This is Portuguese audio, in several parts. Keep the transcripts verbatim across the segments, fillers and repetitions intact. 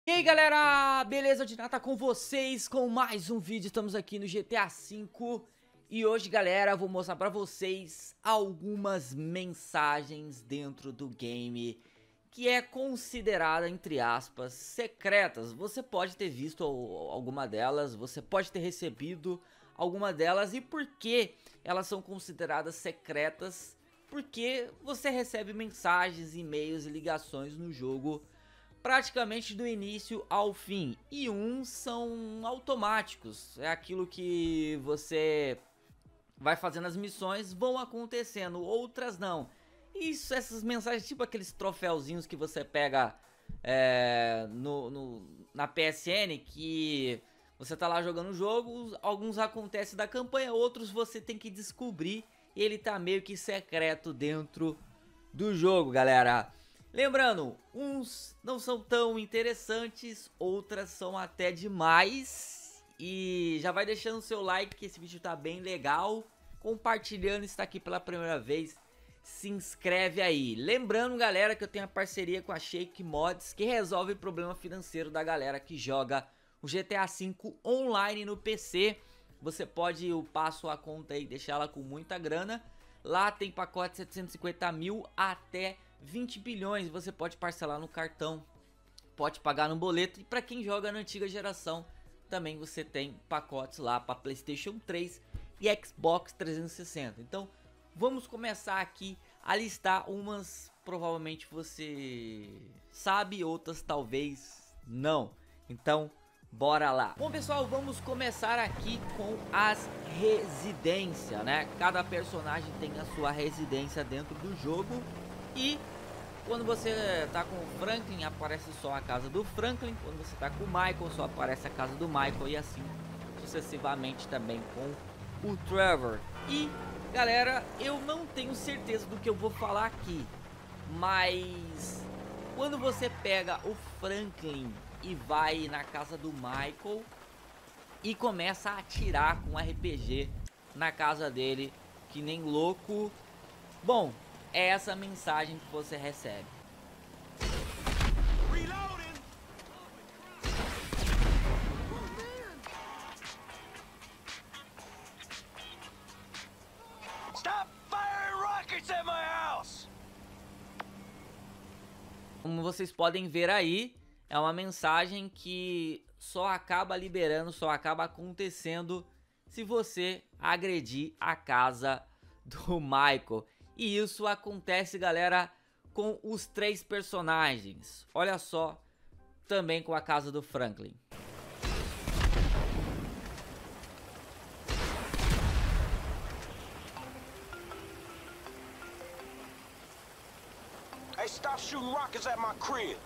E aí galera, beleza? De nada com vocês com mais um vídeo. Estamos aqui no G T A cinco e hoje galera, eu vou mostrar pra vocês algumas mensagens dentro do game que é considerada, entre aspas, secretas. Você pode ter visto alguma delas, você pode ter recebido alguma delas. E por que elas são consideradas secretas? Porque você recebe mensagens, e-mails e ligações no jogo praticamente do início ao fim, e uns são automáticos, é aquilo que você vai fazendo as missões, vão acontecendo, outras não. Isso, essas mensagens, tipo aqueles troféuzinhos que você pega é, no, no, na P S N, que você tá lá jogando o jogo, alguns acontecem da campanha, outros você tem que descobrir, e ele tá meio que secreto dentro do jogo, galera. Lembrando, uns não são tão interessantes, outras são até demais. E já vai deixando o seu like que esse vídeo tá bem legal. Compartilhando, está aqui pela primeira vez, se inscreve aí. Lembrando galera que eu tenho a parceria com a Shake Mods, que resolve o problema financeiro da galera que joga o G T A cinco online no P C. Você pode upar sua conta aí, deixar ela com muita grana. Lá tem pacote de setecentos e cinquenta mil até vinte bilhões, você pode parcelar no cartão, pode pagar no boleto. E para quem joga na antiga geração, também você tem pacotes lá para PlayStation três e Xbox trezentos e sessenta. Então vamos começar aqui a listar umas, provavelmente você sabe, outras talvez não. Então bora lá. Bom pessoal, vamos começar aqui com as residências, né? Cada personagem tem a sua residência dentro do jogo. E quando você tá com o Franklin, aparece só a casa do Franklin. Quando você tá com o Michael, só aparece a casa do Michael. E assim sucessivamente também com o Trevor. E galera, eu não tenho certeza do que eu vou falar aqui, mas quando você pega o Franklin e vai na casa do Michael e começa a atirar com R P G na casa dele, que nem louco, bom, é essa mensagem que você recebe. Stop firing rockets at my house! Como vocês podem ver aí, é uma mensagem que só acaba liberando, só acaba acontecendo se você agredir a casa do Michael. E isso acontece, galera, com os três personagens. Olha só, também com a casa do Franklin. Hey, stop shooting rockets at my crib!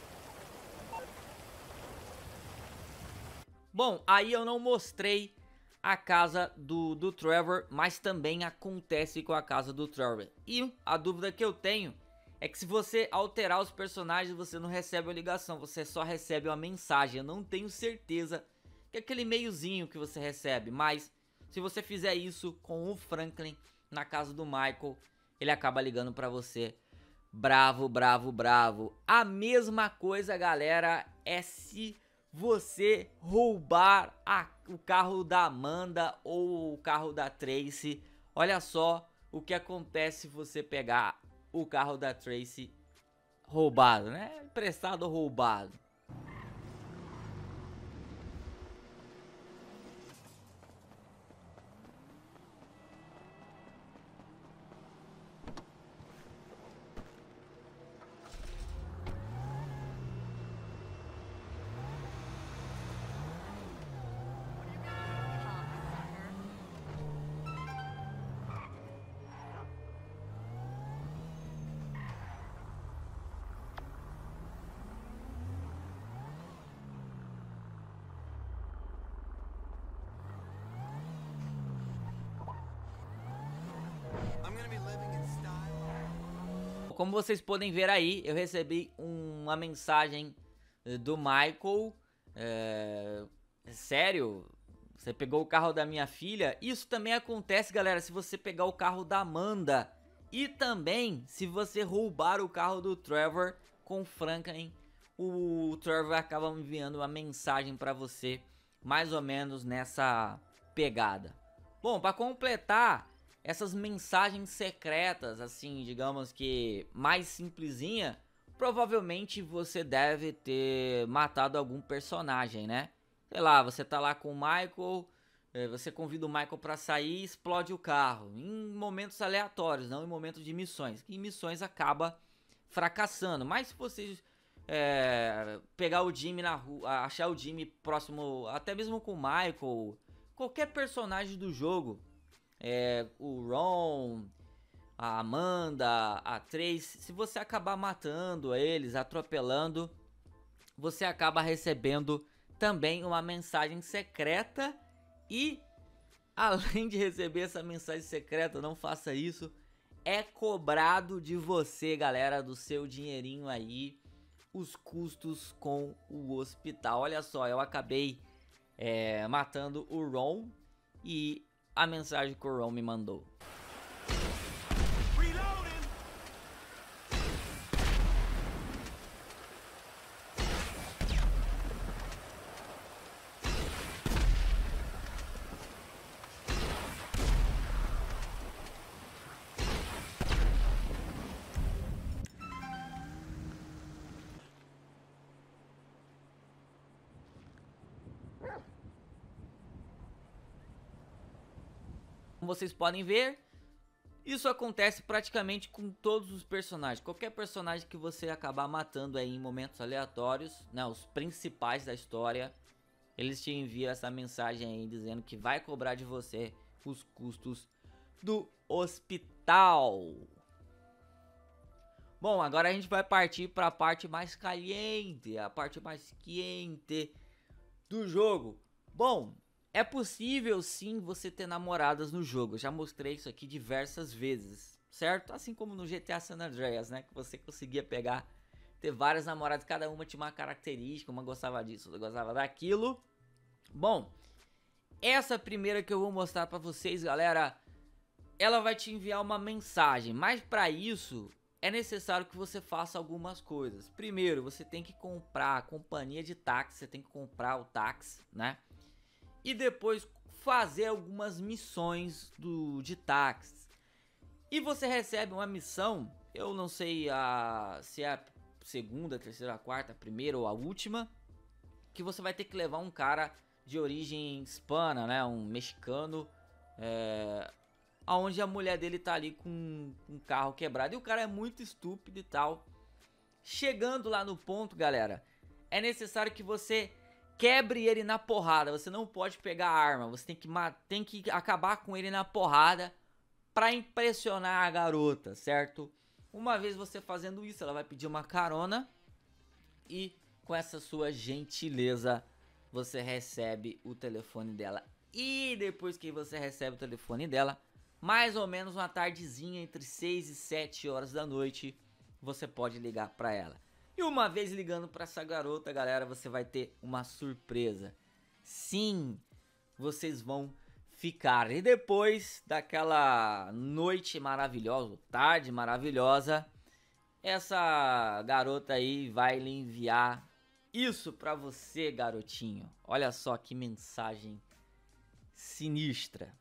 Bom, aí eu não mostrei a casa do, do Trevor, mas também acontece com a casa do Trevor. E a dúvida que eu tenho é que se você alterar os personagens, você não recebe a ligação, você só recebe uma mensagem. Eu não tenho certeza que é aquele meiozinho que você recebe, mas se você fizer isso com o Franklin na casa do Michael, ele acaba ligando pra você. Bravo, bravo, bravo. A mesma coisa, galera, é se você roubar a, o carro da Amanda ou o carro da Tracy. Olha só o que acontece se você pegar o carro da Tracy roubado, né? Emprestado ou roubado. Como vocês podem ver aí, eu recebi uma mensagem do Michael. É, sério? Você pegou o carro da minha filha? Isso também acontece, galera, se você pegar o carro da Amanda. E também se você roubar o carro do Trevor com o Franklin o Trevor acaba enviando uma mensagem pra você, mais ou menos nessa pegada. Bom, pra completar essas mensagens secretas, assim, digamos que mais simplesinha, provavelmente você deve ter matado algum personagem, né? Sei lá, você tá lá com o Michael, você convida o Michael pra sair e explode o carro. Em momentos aleatórios, não em momentos de missões. Em missões acaba fracassando. Mas se você é, pegar o Jimmy na rua, achar o Jimmy próximo, até mesmo com o Michael, qualquer personagem do jogo, é, o Ron, a Amanda, a Trace, se você acabar matando eles, atropelando, você acaba recebendo também uma mensagem secreta. E além de receber essa mensagem secreta, não faça isso, é cobrado de você, galera, do seu dinheirinho aí, os custos com o hospital. Olha só, eu acabei é, matando o Ron e a mensagem que o Ron me mandou. Como vocês podem ver, isso acontece praticamente com todos os personagens. Qualquer personagem que você acabar matando aí em momentos aleatórios, né, os principais da história, eles te enviam essa mensagem aí dizendo que vai cobrar de você os custos do hospital. Bom, agora a gente vai partir para a parte mais caliente, a parte mais quente do jogo. Bom, é possível sim você ter namoradas no jogo, eu já mostrei isso aqui diversas vezes, certo? Assim como no G T A San Andreas, né, que você conseguia pegar, ter várias namoradas, cada uma tinha uma característica, uma gostava disso, outra gostava daquilo. Bom, essa primeira que eu vou mostrar pra vocês, galera, ela vai te enviar uma mensagem, mas pra isso é necessário que você faça algumas coisas. Primeiro, você tem que comprar a companhia de táxi, você tem que comprar o táxi, né? E depois fazer algumas missões do, de táxi. E você recebe uma missão, eu não sei a, se é a segunda, terceira, a quarta, a primeira ou a última, que você vai ter que levar um cara de origem hispana, né, um mexicano, é, onde a mulher dele tá ali com um carro quebrado. E o cara é muito estúpido e tal. Chegando lá no ponto, galera, é necessário que você quebre ele na porrada. Você não pode pegar a arma, você tem que, tem que acabar com ele na porrada pra impressionar a garota, certo? Uma vez você fazendo isso, ela vai pedir uma carona e com essa sua gentileza você recebe o telefone dela. E depois que você recebe o telefone dela, mais ou menos uma tardezinha entre seis e sete horas da noite, você pode ligar pra ela. E uma vez ligando pra essa garota, galera, você vai ter uma surpresa. Sim, vocês vão ficar. E depois daquela noite maravilhosa, tarde maravilhosa, essa garota aí vai lhe enviar isso pra você, garotinho. Olha só que mensagem sinistra.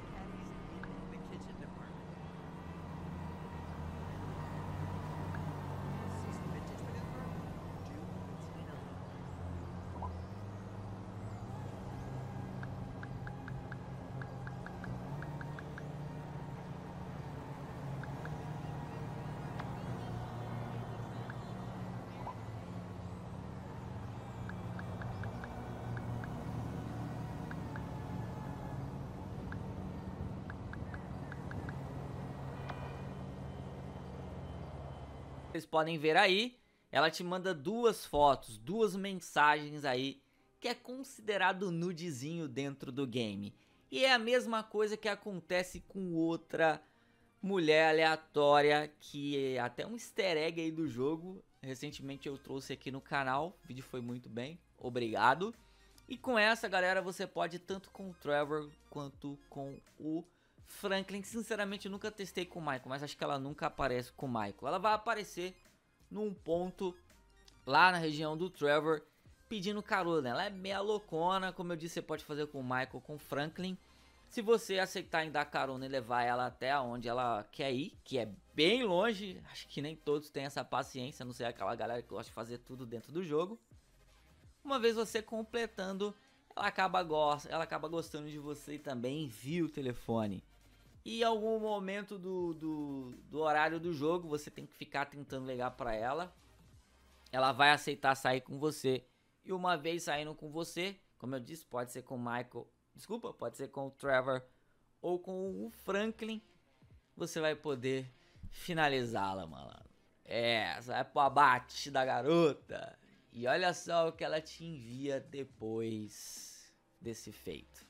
Vocês podem ver aí, ela te manda duas fotos, duas mensagens aí, que é considerado nudezinho dentro do game. E é a mesma coisa que acontece com outra mulher aleatória, que é até um easter egg aí do jogo. Recentemente eu trouxe aqui no canal, o vídeo foi muito bem, obrigado. E com essa, galera, você pode ir tanto com o Trevor quanto com o Franklin. Sinceramente eu nunca testei com o Michael, mas acho que ela nunca aparece com o Michael. Ela vai aparecer num ponto lá na região do Trevor, pedindo carona. Ela é meia loucona, como eu disse, você pode fazer com o Michael, com o Franklin. Se você aceitar em dar carona e levar ela até onde ela quer ir, que é bem longe, acho que nem todos têm essa paciência, não sei aquela galera que gosta de fazer tudo dentro do jogo. Uma vez você completando, ela acaba, gost... ela acaba gostando de você e também envia o telefone. E em algum momento do, do, do horário do jogo, você tem que ficar tentando ligar para ela. Ela vai aceitar sair com você. E uma vez saindo com você, como eu disse, pode ser com o Michael, desculpa, pode ser com o Trevor ou com o Franklin, você vai poder finalizá-la, malandro. É, essa é pro abate da garota. E olha só o que ela te envia depois desse feito.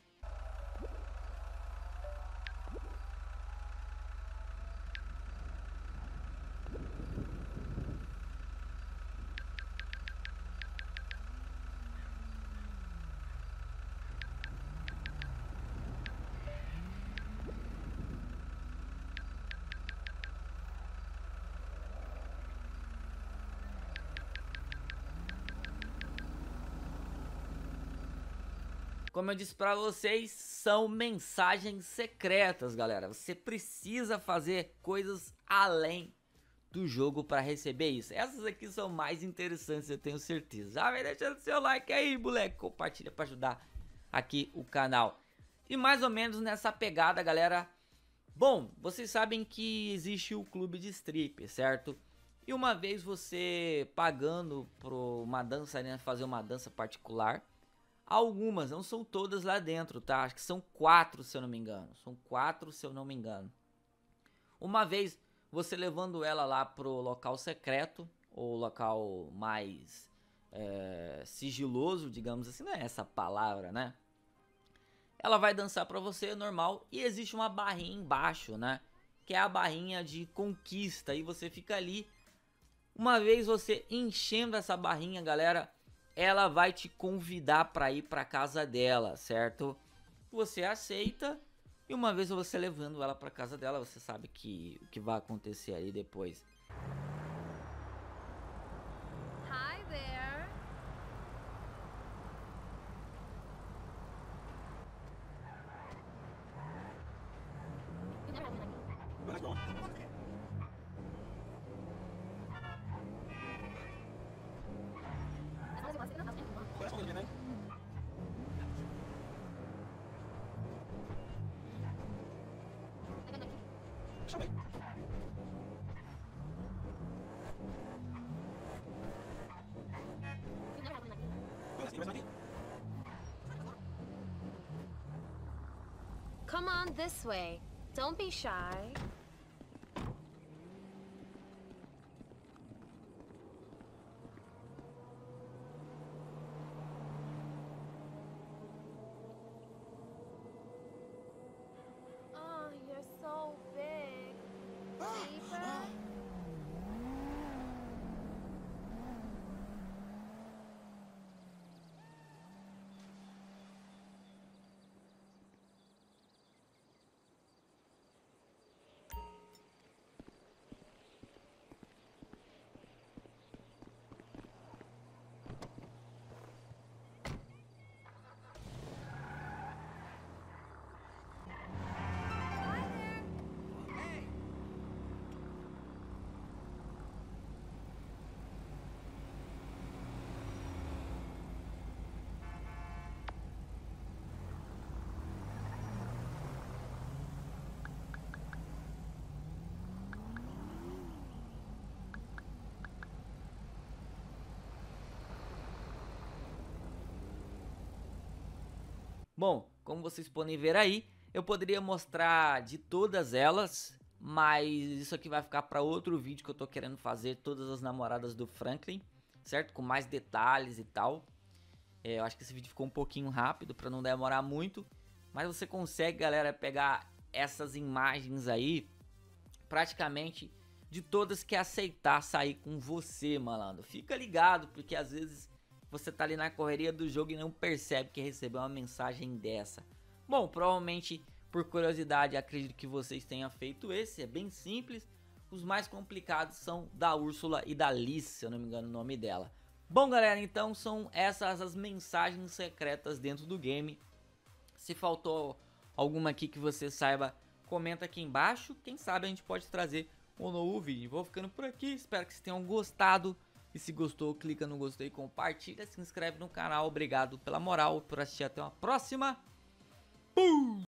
Como eu disse pra vocês, são mensagens secretas, galera. Você precisa fazer coisas além do jogo para receber isso. Essas aqui são mais interessantes, eu tenho certeza. Já vai deixando seu like aí, moleque. Compartilha para ajudar aqui o canal. E mais ou menos nessa pegada, galera. Bom, vocês sabem que existe o clube de strip, certo? E uma vez você pagando por uma dança, né, fazer uma dança particular, algumas, não são todas lá dentro, tá? Acho que são quatro, se eu não me engano. São quatro, se eu não me engano. Uma vez você levando ela lá pro local secreto, ou local mais é, sigiloso, digamos assim, não é essa palavra, né? Ela vai dançar pra você, normal, e existe uma barrinha embaixo, né? Que é a barrinha de conquista, e você fica ali. Uma vez você enchendo essa barrinha, galera, ela vai te convidar para ir para casa dela, certo? Você aceita e uma vez você levando ela para casa dela, você sabe que o que vai acontecer aí depois. Hi there. Come on this way. Don't be shy. Oh, you're so big. Deeper? Bom, como vocês podem ver aí, eu poderia mostrar de todas elas, mas isso aqui vai ficar para outro vídeo que eu tô querendo fazer, todas as namoradas do Franklin, certo? Com mais detalhes e tal. É, eu acho que esse vídeo ficou um pouquinho rápido para não demorar muito, mas você consegue, galera, pegar essas imagens aí, praticamente de todas que aceitar sair com você, malandro. Fica ligado, porque às vezes você tá ali na correria do jogo e não percebe que recebeu uma mensagem dessa. Bom, provavelmente por curiosidade acredito que vocês tenham feito esse, é bem simples. Os mais complicados são da Úrsula e da Liz, se eu não me engano o nome dela. Bom, galera, então são essas as mensagens secretas dentro do game. Se faltou alguma aqui que você saiba, comenta aqui embaixo. Quem sabe a gente pode trazer um novo vídeo. Vou ficando por aqui, espero que vocês tenham gostado. E se gostou, clica no gostei, compartilha, se inscreve no canal. Obrigado pela moral, por assistir, até uma próxima. Pum!